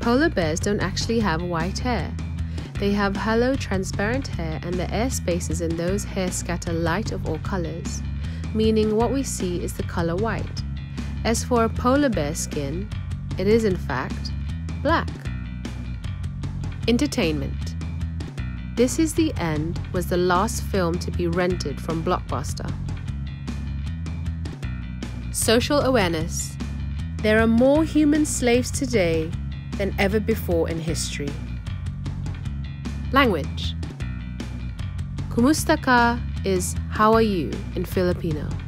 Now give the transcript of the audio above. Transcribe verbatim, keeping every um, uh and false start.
Polar bears don't actually have white hair. They have hollow, transparent hair, and the air spaces in those hairs scatter light of all colors, meaning what we see is the color white. As for a polar bear's skin, it is in fact black. Entertainment. This Is the End was the last film to be rented from Blockbuster. Social awareness. There are more human slaves today than ever before in history. Language. Kumusta ka is how are you in Filipino.